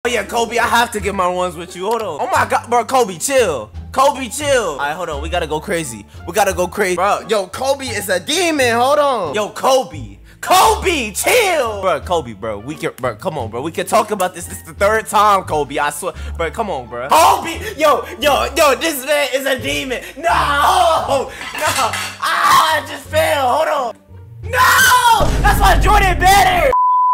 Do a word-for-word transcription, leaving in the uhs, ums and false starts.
Yeah, Kobe, I have to get my ones with you. Hold on. Oh my God, bro, Kobe, chill. Kobe, chill. All right, hold on. We gotta go crazy. We gotta go crazy. Bro, yo, Kobe is a demon. Hold on. Yo, Kobe. Kobe, chill. Bro, Kobe, bro. We can, bro, come on, bro. We can talk about this. This is the third time, Kobe. I swear. Bro, come on, bro. Kobe, yo, yo, yo, this man is a demon. No, no. Ah, I just fell. Hold on. No, that's why Jordan better.